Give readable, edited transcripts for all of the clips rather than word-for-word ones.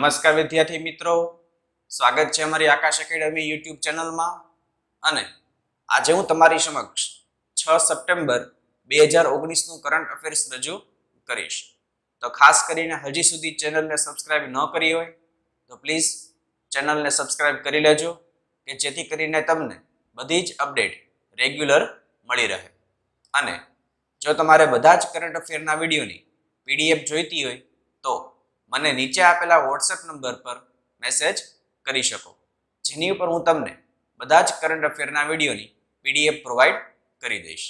નમસ્કાર વિદ્યાર્થી મિત્રો, સ્વાગત છે અમારી આકાશ એકેડમી યુટ્યુબ ચેનલમાં. અને આજે હું તમારી સમક્ષ 6 સપ્ટેમ્બર 2019 નું કરંટ અફેર્સ રજૂ કરીશ. તો ખાસ કરીને હજી સુધી ચેનલને સબસ્ક્રાઇબ ન કરી હોય તો પ્લીઝ ચેનલને સબસ્ક્રાઇબ કરી લેજો કે જેથી કરીને તમને બધી જ અપડેટ રેગ્યુલર મળી રહે. અને જો તમારે બધા જ કરંટ અફેરના વિડીયોની પીડીએફ જોઈતી હોય તો મને નીચે આપેલા વોટ્સએપ નંબર પર મેસેજ કરી શકો, જેની ઉપર હું તમને બધા જ કરંટ અફેરના વિડીયોની પીડીએફ પ્રોવાઈડ કરી દઈશ.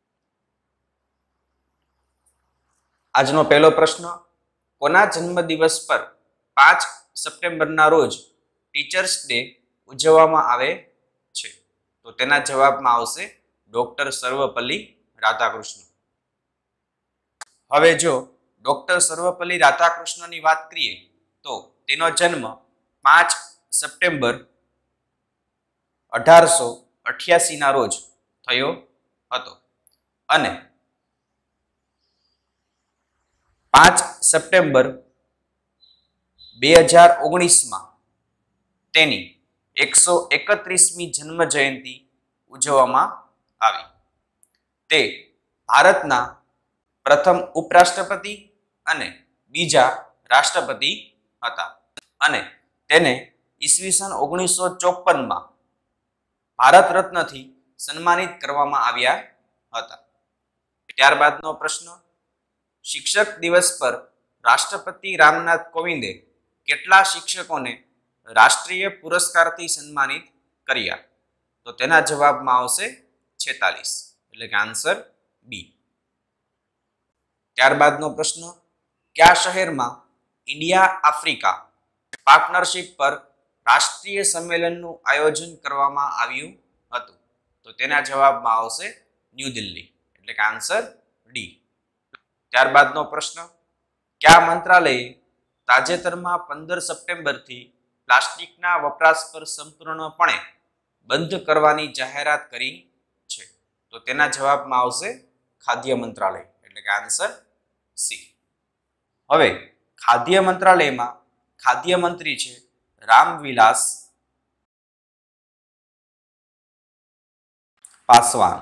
આજનો પહેલો પ્રશ્ન, કોના જન્મદિવસ પર 5 સપ્ટેમ્બરના રોજ ટીચર્સ ડે ઉજવવામાં આવે છે? તો તેના જવાબમાં આવશે ડોક્ટર સર્વપલ્લી રાધાકૃષ્ણ. હવે જો ડોક્ટર સર્વપલ્લી રાધાકૃષ્ણની વાત કરીએ તો તેનો જન્મ 5 સપ્ટેમ્બર 1888 ના રોજ થયો હતો અને 5 સપ્ટેમ્બર 2019 માં તેની 131મી જન્મ જયંતિ ઉજવવામાં આવી. તે ભારતના પ્રથમ ઉપરાષ્ટ્રપતિ અને બીજા રાષ્ટ્રપતિ હતા અને તેને ઈસવીસન 1954 માં ભારત રત્નથી સન્માનિત કરવામાં આવ્યા હતા. ત્યારબાદનો પ્રશ્ન, શિક્ષક દિવસ પર રાષ્ટ્રપતિ રામનાથ કોવિંદે કેટલા શિક્ષકોને રાષ્ટ્રીય પુરસ્કારથી સન્માનિત કર્યા? તો તેના જવાબમાં આવશે 46, એટલે કે આન્સર બી. ત્યારબાદનો પ્રશ્ન, કયા શહેરમાં ઇન્ડિયા આફ્રિકા પાર્ટનરશિપ પર રાષ્ટ્રીય સંમેલનનું આયોજન કરવામાં આવ્યું હતું? તો તેના જવાબમાં આવશે ન્યૂ દિલ્હી, એટલે કે આન્સર ડી. ત્યારબાદનો પ્રશ્ન, કયા મંત્રાલયે તાજેતરમાં 15 સપ્ટેમ્બરથી પ્લાસ્ટિકના વપરાશ પર સંપૂર્ણપણે બંધ કરવાની જાહેરાત કરી છે? તો તેના જવાબમાં આવશે ખાદ્ય મંત્રાલય, એટલે કે આન્સર સી. હવે ખાદ્ય મંત્રાલયમાં ખાદ્ય મંત્રી છે રામવિલાસ પાસવાન.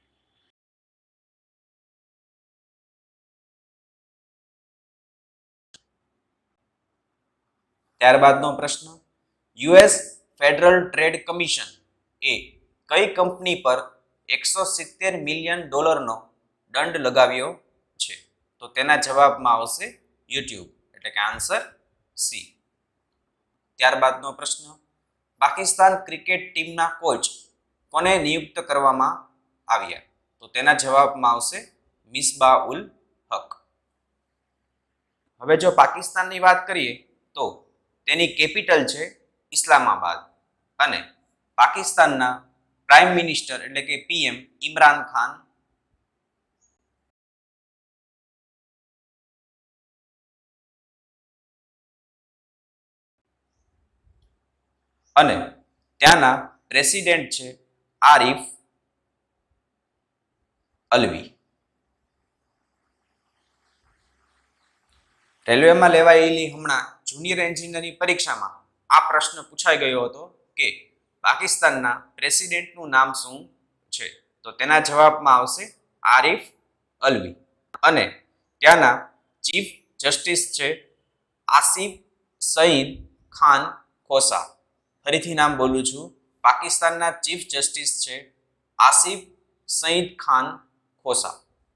ત્યારબાદનો પ્રશ્ન, યુએસ ફેડરલ ટ્રેડ કમિશન એ કઈ કંપની પર $170 મિલિયન દંડ લગાવ્યો છે? તો તેના જવાબમાં આવશે યુટ્યુબ, એટલે કે આન્સર સી. ત્યારબાદનો પ્રશ્ન, પાકિસ્તાન ક્રિકેટ ટીમના કોચ કોને નિયુક્ત કરવામાં આવ્યા? તો તેના જવાબમાં આવશે મિસબા ઉલ હક. હવે જો પાકિસ્તાનની વાત કરીએ તો તેની કેપિટલ છે ઇસ્લામાબાદ અને પાકિસ્તાનના પ્રાઇમ મિનિસ્ટર એટલે કે પીએમ ઇમરાન ખાન અને ત્યાંના પ્રેસિડેન્ટ છે આરિફ અલ્વી. રેલવેમાં લેવાયેલી હમણાં જુનિયર એન્જિનિયરની પરીક્ષામાં આ પ્રશ્ન પૂછાઈ ગયો હતો કે પાકિસ્તાનના પ્રેસિડેન્ટનું નામ શું છે? તો તેના જવાબમાં આવશે આરિફ અલ્વી અને ત્યાંના ચીફ જસ્ટિસ છે આસિફ સઈદ ખાન ખોસા. ફરીથી નામ બોલું છું, પાકિસ્તાનના ચીફ જસ્ટિસ છે આસિફ સઈદ ખાન ખોસા.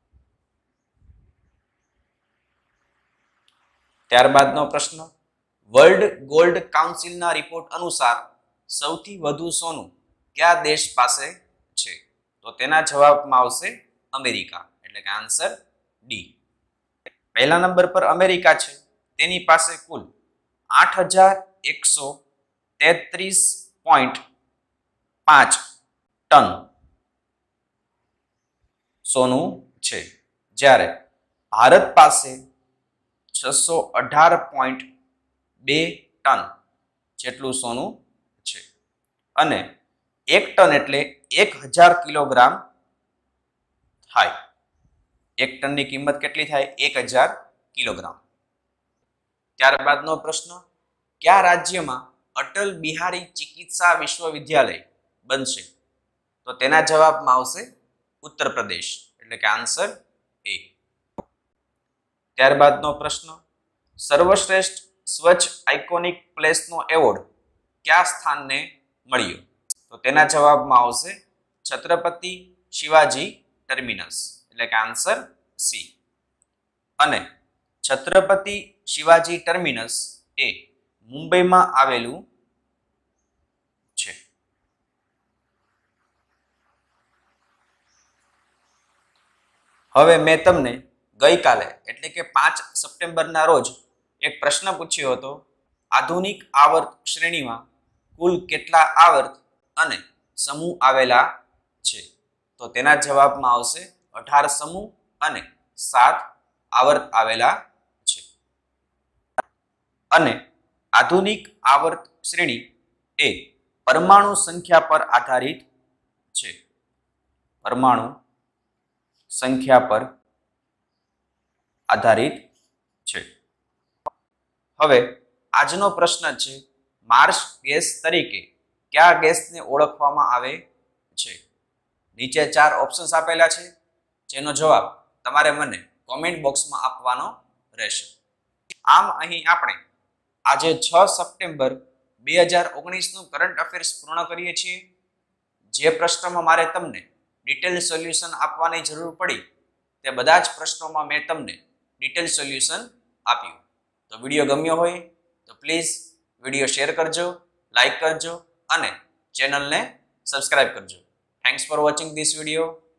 ત્યારબાદનો પ્રશ્ન, વર્લ્ડ ગોલ્ડ કાઉન્સિલના રિપોર્ટ અનુસાર સૌથી વધુ સોનું કયા દેશ પાસે છે? તો તેના જવાબમાં આવશે અમેરિકા, એટલે કે આન્સર ડી. પહેલા નંબર પર અમેરિકા છે, તેની પાસે કુલ 8133.5 ટન સોનું છે, જ્યારે ભારત પાસે 618.2 ટન જેટલું સોનું છે અને 1 ટન એટલે 1000 કિલોગ્રામ થાય. 1 ટનની કિંમત કેટલી થાય? 1000 કિલોગ્રામ. ત્યારબાદનો પ્રશ્ન, કયા રાજ્યમાં અટલ બિહારી ચિકિત્સા વિશ્વવિદ્યાલય બનશે? તો તેના જવાબમાં આવશે ઉત્તર પ્રદેશ, એટલે કે આન્સર એ. ત્યારબાદનો પ્રશ્ન, સર્વશ્રેષ્ઠ સ્વચ્છ આઇકોનિક પ્લેસનો એવોર્ડ કયા સ્થાનને મળ્યો? તો તેના જવાબમાં આવશે છત્રપતિ શિવાજી ટર્મિનસ, એટલે કે આન્સર સી. અને છત્રપતિ શિવાજી ટર્મિનસ એ મુંબઈમાં આવેલું છે. હવે મેં તમને ગઈકાલે એટલે કે 5 સપ્ટેમ્બરના રોજ એક પ્રશ્ન પૂછ્યો હતો, આધુનિક આવર્ત શ્રેણીમાં કુલ કેટલા આવર્ત અને સમૂહ આવેલા છે? તો તેના જવાબમાં આવશે 18 સમૂહ અને 7 આવર્ત આવેલા છે. અને આધુનિક આવર્ત શ્રેણી એ પરમાણુ સંખ્યા પર આધારિત છે. પરમાણુ સંખ્યા પર આધારિત છે. હવે આજનો પ્રશ્ન છે, માર્સ ગેસ તરીકે કયા ગેસને ઓળખવામાં આવે છે? નીચે 4 ઓપ્શન્સ આપેલા છે, જેનો જવાબ તમારે મને કોમેન્ટ બોક્સમાં આપવાનો રહેશે. આમ અહીં આપણે આજે 6 સપ્ટેમ્બર 2019નું કરંટ અફેર્સ પૂર્ણ કરીએ છીએ. જે પ્રશ્નમાં મારે તમને ડિટેલ સોલ્યુશન આપવાની જરૂર પડી તે બધા જ પ્રશ્નોમાં મેં તમને ડિટેલ સોલ્યુશન આપ્યું. તો વિડીયો ગમ્યો હોય તો પ્લીઝ વિડીયો શેર કરજો, લાઈક કરજો અને ચેનલને સબસ્ક્રાઇબ કરજો. Thanks for watching this video.